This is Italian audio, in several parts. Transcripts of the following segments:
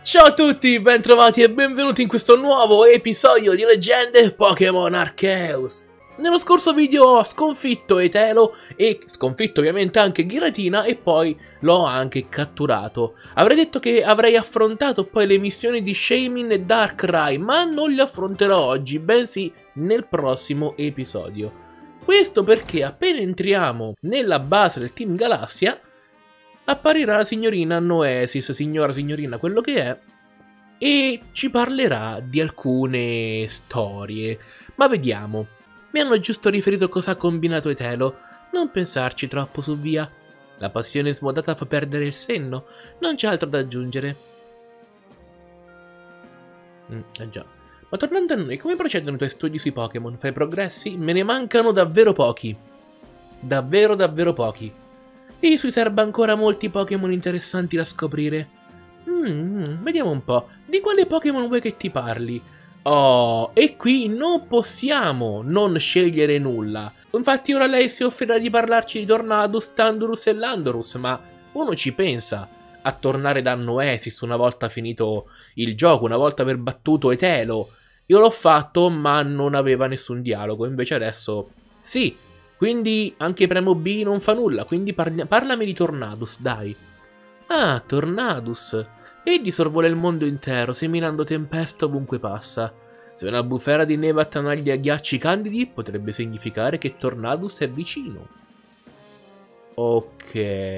Ciao a tutti, bentrovati e benvenuti in questo nuovo episodio di Leggende Pokémon Arceus. Nello scorso video ho sconfitto Etelo e sconfitto ovviamente anche Giratina e poi l'ho anche catturato. Avrei detto che avrei affrontato poi le missioni di Shaymin e Darkrai, ma non le affronterò oggi, bensì nel prossimo episodio. Questo perché appena entriamo nella base del Team Galassia apparirà la signorina Noesis, signorina, quello che è, e ci parlerà di alcune storie. Ma vediamo. Mi hanno giusto riferito cosa ha combinato Etelo. Non pensarci troppo, su via. La passione smodata fa perdere il senno. Non c'è altro da aggiungere. Già. Ma tornando a noi, come procedono i tuoi studi sui Pokémon? Fai progressi? Me ne mancano davvero pochi. Davvero pochi. E sui serba ancora molti Pokémon interessanti da scoprire. Vediamo un po'. Di quale Pokémon vuoi che ti parli? Oh, e qui non possiamo non scegliere nulla. Infatti ora lei si offrirà di parlarci di Tornadus, Thundurus e Landorus, ma uno ci pensa a tornare da Noesis una volta finito il gioco, una volta aver battuto Etelo. Io l'ho fatto, ma non aveva nessun dialogo, invece adesso sì. Quindi anche Premo B non fa nulla, quindi parlami di Tornadus, dai. Ah, Tornadus. Egli sorvola il mondo intero, seminando tempesta ovunque passa. Se una bufera di neve attanaglia ghiacci candidi, potrebbe significare che Tornadus è vicino. Ok.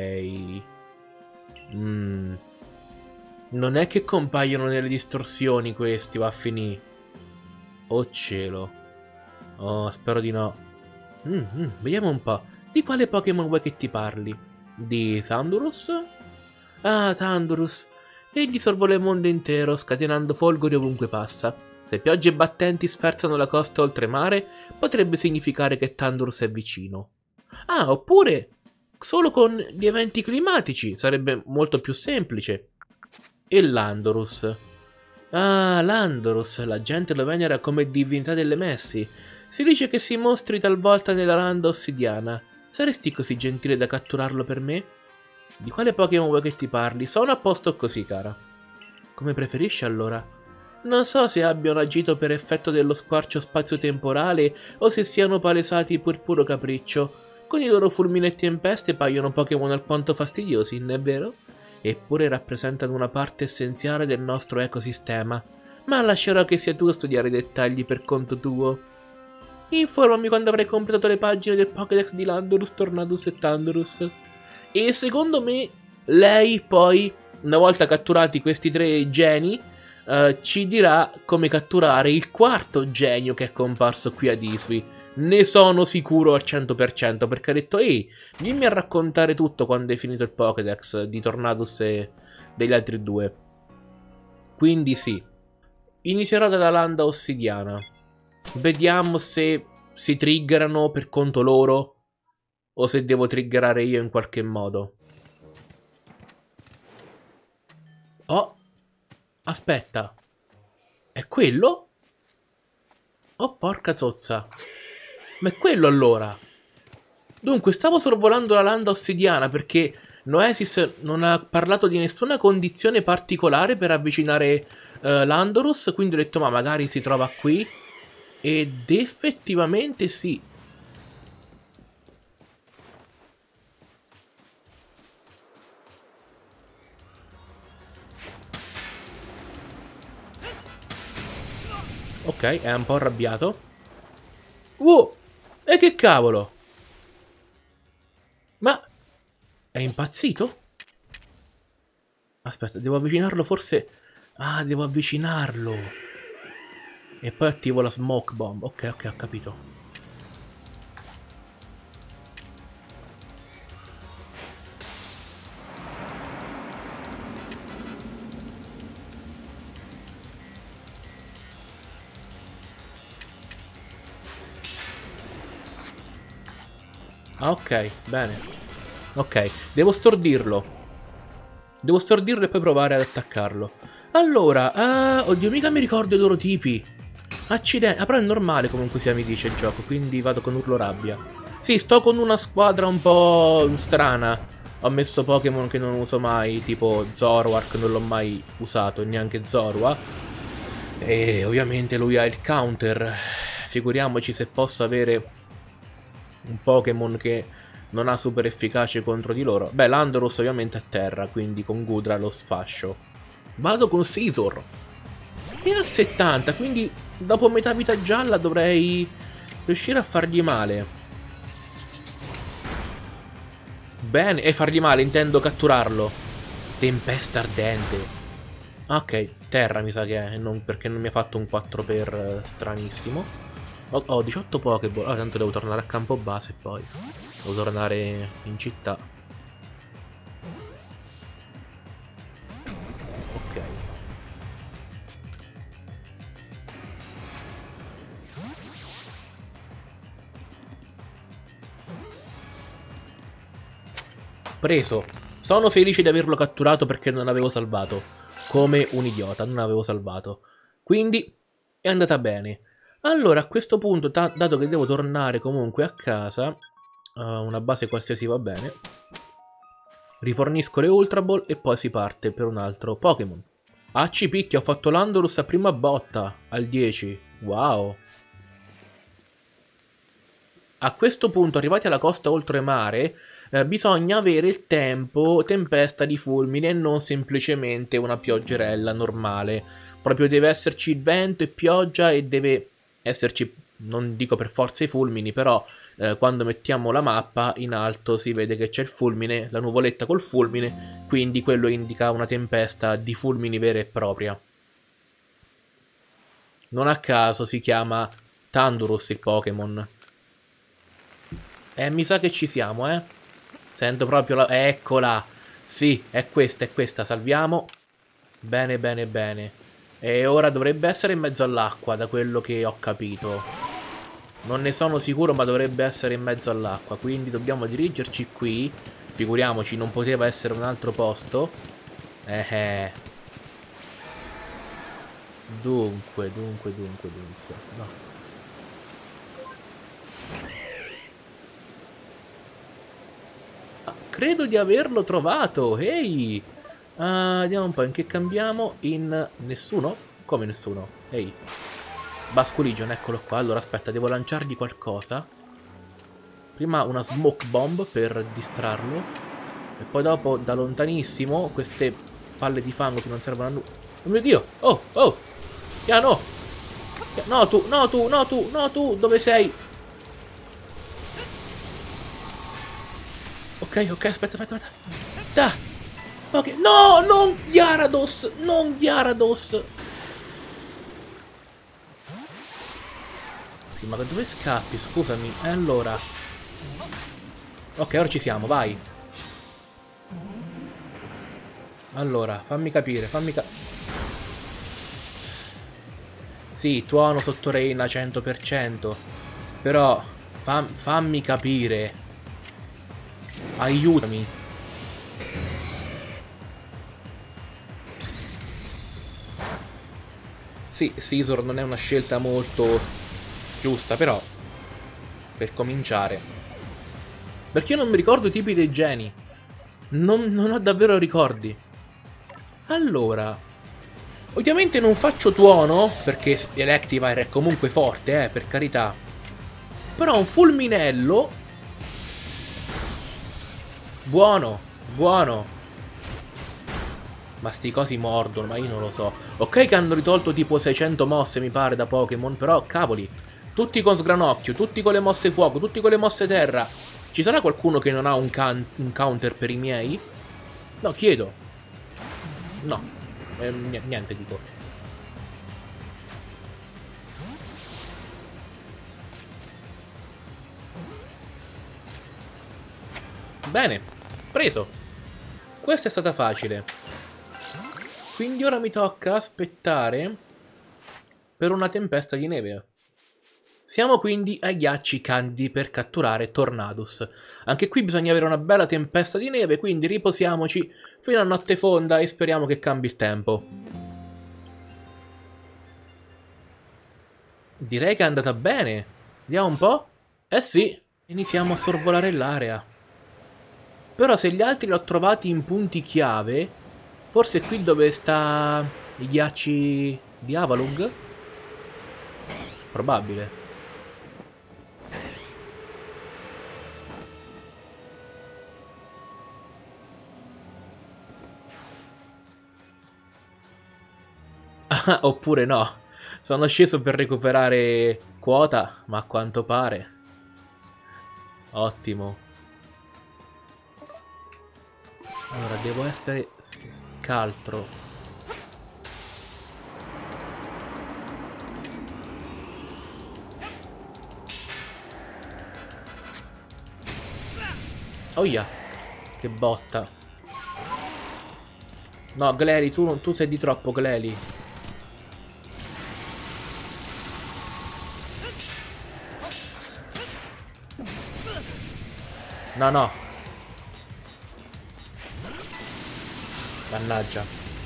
Non è che compaiono nelle distorsioni questi, va a finire. Oh cielo. Oh, spero di no. Vediamo un po'. Di quale Pokémon vuoi che ti parli? Di Thundurus? Ah, Thundurus. Egli sorvola il mondo intero, scatenando folgori ovunque passa. Se piogge battenti sferzano la costa oltremare, potrebbe significare che Thundurus è vicino. Ah, oppure solo con gli eventi climatici, sarebbe molto più semplice. E Landorus. Ah, Landorus, la gente lo venera come divinità delle messi. Si dice che si mostri talvolta nella landa ossidiana. Saresti così gentile da catturarlo per me? Di quale Pokémon vuoi che ti parli? Sono a posto così, cara. Come preferisci allora? Non so se abbiano agito per effetto dello squarcio spazio-temporale o se siano palesati per puro capriccio. Con i loro fulminetti e tempeste paiono Pokémon alquanto fastidiosi, non è vero? Eppure rappresentano una parte essenziale del nostro ecosistema. Ma lascerò che sia tu a studiare i dettagli per conto tuo. Informami quando avrai completato le pagine del Pokédex di Landorus, Tornadus e Thundurus. E secondo me lei poi, una volta catturati questi tre geni, ci dirà come catturare il quarto genio che è comparso qui ad Isui. Ne sono sicuro al 100% perché ha detto ehi, vieni a raccontare tutto quando hai finito il Pokédex di Tornadus e degli altri due. Quindi sì, inizierò dalla landa ossidiana. Vediamo se si triggerano per conto loro o se devo triggerare io in qualche modo. Oh, aspetta. È quello? Oh, porca zozza. Ma è quello allora. Dunque, stavo sorvolando la landa ossidiana perché Noesis non ha parlato di nessuna condizione particolare per avvicinare Landorus, quindi ho detto ma magari si trova qui. Ed effettivamente sì. Ok, è un po' arrabbiato. Wow! E che cavolo? Ma è impazzito? Aspetta, devo avvicinarlo forse. Ah, devo avvicinarlo. E poi attivo la smoke bomb. Ok, ho capito. Ah, ok, bene. Ok, devo stordirlo. Devo stordirlo e poi provare ad attaccarlo. Allora, oddio, mica mi ricordo i loro tipi. Accidenti. Ah, però è normale comunque sia, mi dice il gioco, quindi vado con urlo rabbia. Sì, sto con una squadra un po' strana. Ho messo Pokémon che non uso mai, tipo Zoroark non l'ho mai usato, neanche Zorua. E ovviamente lui ha il counter. Figuriamoci se posso avere un Pokémon che non ha super efficace contro di loro. Beh, Landorus ovviamente a terra, quindi con Gudra lo sfascio. Vado con Scizor. E al 70, quindi dopo metà vita gialla dovrei riuscire a fargli male. Bene, e fargli male, intendo catturarlo. Tempesta ardente. Ok, terra mi sa che è, non, perché non mi ha fatto un 4 per stranissimo. Ho 18 Pokéball, allora tanto devo tornare a campo base poi. Devo tornare in città. Ok. Preso. Sono felice di averlo catturato perché non avevo salvato. Come un idiota, non avevo salvato. Quindi è andata bene. Allora, a questo punto, dato che devo tornare comunque a casa, una base qualsiasi va bene, rifornisco le Ultra Ball e poi si parte per un altro Pokémon. AC picchia, ho fatto Landorus a prima botta, al 10. Wow. A questo punto, arrivati alla costa oltremare, bisogna avere il tempo tempesta di fulmine e non semplicemente una pioggerella normale. Proprio deve esserci vento e pioggia e deve esserci, non dico per forza i fulmini, però quando mettiamo la mappa in alto si vede che c'è il fulmine, la nuvoletta col fulmine, quindi quello indica una tempesta di fulmini vera e propria. Non a caso si chiama Thundurus il Pokémon. Mi sa che ci siamo, eh. Sento proprio la... Eccola! Sì, è questa. Salviamo. Bene, bene, bene. E ora dovrebbe essere in mezzo all'acqua, da quello che ho capito. Non ne sono sicuro, ma dovrebbe essere in mezzo all'acqua. Quindi dobbiamo dirigerci qui. Figuriamoci, non poteva essere un altro posto. Dunque. No. Credo di averlo trovato. Ehi! Vediamo un po', in che cambiamo? In nessuno? Come nessuno? Ehi. Basculigion, eccolo qua. Allora aspetta, devo lanciargli qualcosa. Prima una smoke bomb per distrarlo. E poi dopo, da lontanissimo, queste palle di fango che non servono a nulla. Oh mio Dio! Oh! Piano! No tu! Dove sei? Ok, aspetta. Da! Ok, no, non Gyarados! Non Gyarados! Sì, ma da dove scappi? Scusami. E allora? Ok, ora ci siamo, vai. Allora, fammi capire. Sì, tuono sotto Reina 100%. Però, fammi capire. Aiutami. Sì, Scizor non è una scelta molto giusta, però per cominciare. Perché io non mi ricordo i tipi dei geni. Non ho davvero ricordi. Allora, ovviamente non faccio tuono, perché Electivire è comunque forte, per carità. Però un fulminello. Buono. Ma sti cosi mordono, ma io non lo so. Ok che hanno risolto tipo 600 mosse, mi pare, da Pokémon, però, cavoli. Tutti con sgranocchio, tutti con le mosse fuoco, tutti con le mosse terra. Ci sarà qualcuno che non ha un counter per i miei? No, chiedo. No. Niente, dico. Bene. Preso. Questa è stata facile. Quindi ora mi tocca aspettare per una tempesta di neve. Siamo quindi ai ghiacci candidi per catturare Tornadus. Anche qui bisogna avere una bella tempesta di neve, quindi riposiamoci fino a notte fonda e speriamo che cambi il tempo. Direi che è andata bene. Vediamo un po'. Eh sì, iniziamo a sorvolare l'area. Però se gli altri li ho trovati in punti chiave, forse qui dove sta i ghiacci di Avalugg? Probabile. Oppure no. Sono sceso per recuperare quota, ma a quanto pare. Ottimo. Allora, devo essere scaltro. Oia, che botta. No, Gleli, tu sei di troppo, Gleli. No, no. Mannaggia.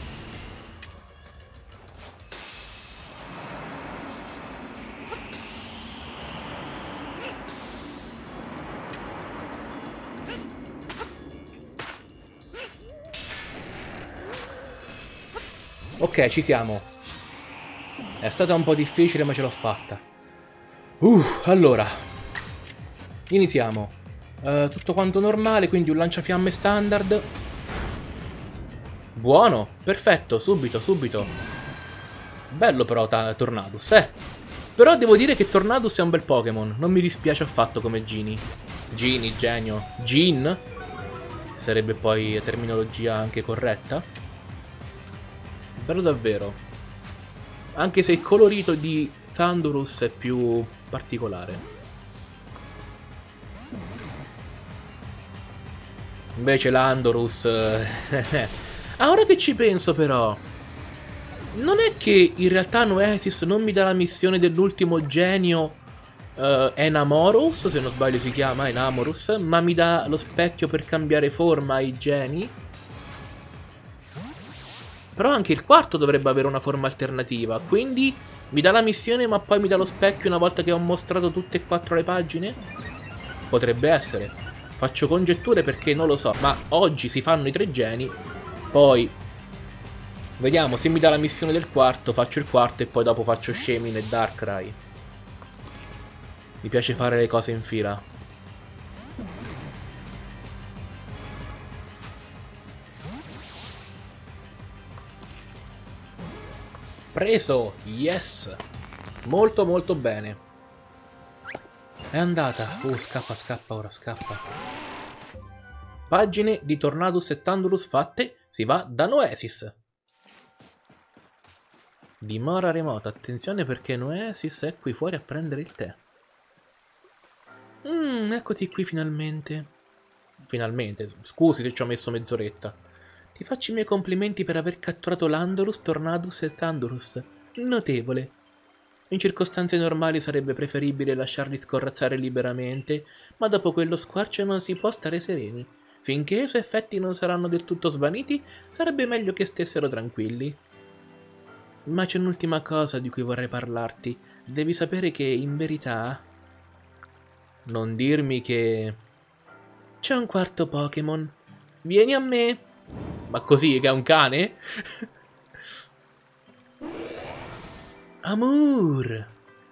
Ok, ci siamo. È stata un po' difficile, ma ce l'ho fatta. Allora. Iniziamo. Tutto quanto normale, quindi un lanciafiamme standard. Buono, perfetto, subito, subito. Bello però Tornadus, Però devo dire che Tornadus è un bel Pokémon. Non mi dispiace affatto come Genie. Genie, genio. Gin? Sarebbe poi la terminologia anche corretta. Bello davvero. Anche se il colorito di Thundurus è più particolare. Invece l'Andorus... Ah, ora che ci penso però... Non è che in realtà Noesis non mi dà la missione dell'ultimo genio Enamorus, se non sbaglio si chiama Enamorus, ma mi dà lo specchio per cambiare forma ai geni. Però anche il quarto dovrebbe avere una forma alternativa, quindi mi dà la missione ma poi mi dà lo specchio una volta che ho mostrato tutte e quattro le pagine? Potrebbe essere. Faccio congetture perché non lo so, ma oggi si fanno i 3 geni, poi vediamo se mi dà la missione del quarto, faccio il quarto e poi dopo faccio Shaymin e Darkrai. Mi piace fare le cose in fila. Preso! Yes! Molto molto bene. È andata. Scappa, scappa, ora scappa. Pagine di Tornadus e Thundurus fatte. Si va da Noesis. Dimora remota. Attenzione perché Noesis è qui fuori a prendere il tè. Eccoti qui finalmente. Finalmente. Scusi se ci ho messo mezz'oretta. Ti faccio i miei complimenti per aver catturato Landorus, Tornadus e Thundurus. Notevole. In circostanze normali sarebbe preferibile lasciarli scorrazzare liberamente, ma dopo quello squarcio non si può stare sereni. Finché i suoi effetti non saranno del tutto svaniti, sarebbe meglio che stessero tranquilli. Ma c'è un'ultima cosa di cui vorrei parlarti. Devi sapere che, in verità... Non dirmi che... C'è un quarto Pokémon. Vieni a me! Ma così, che è un cane? Amur!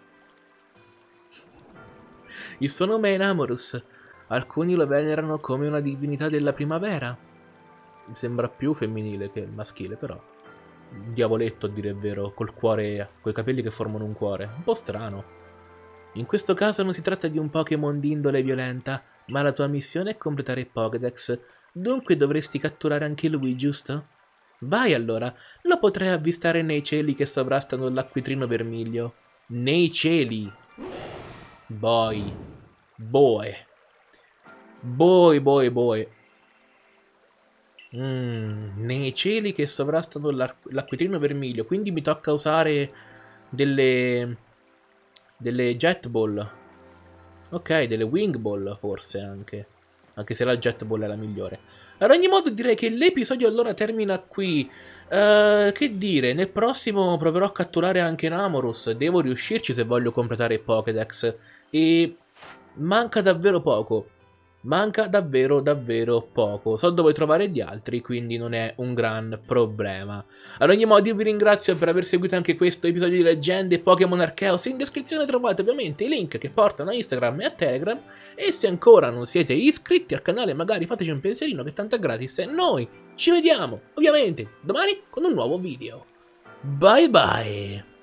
Il suo nome è Enamorus. Alcuni lo venerano come una divinità della primavera. Mi sembra più femminile che maschile, però. Un diavoletto, a dire il vero, col cuore, coi capelli che formano un cuore. Un po' strano. In questo caso non si tratta di un Pokémon di indole violenta, ma la tua missione è completare il Pokédex. Dunque dovresti catturare anche lui, giusto? Vai allora, lo potrai avvistare nei cieli che sovrastano l'acquitrino vermiglio. Nei cieli. Boy. Boe. Boy, boy, boy. Nei cieli che sovrastano l'acquitrino vermiglio. Quindi mi tocca usare delle Jet Ball. Ok, delle Wing Ball forse anche. Anche se la Jet Ball è la migliore. Ad ogni modo direi che l'episodio allora termina qui. Che dire, nel prossimo proverò a catturare anche Namorus. Devo riuscirci se voglio completare il Pokédex. E manca davvero poco. Manca davvero davvero poco. So dove trovare gli altri, quindi non è un gran problema. Ad ogni modo io vi ringrazio per aver seguito anche questo episodio di Leggende Pokémon Arceus. In descrizione trovate ovviamente i link che portano a Instagram e a Telegram. E se ancora non siete iscritti al canale magari fateci un pensierino che tanto è gratis. E noi ci vediamo ovviamente domani con un nuovo video. Bye bye!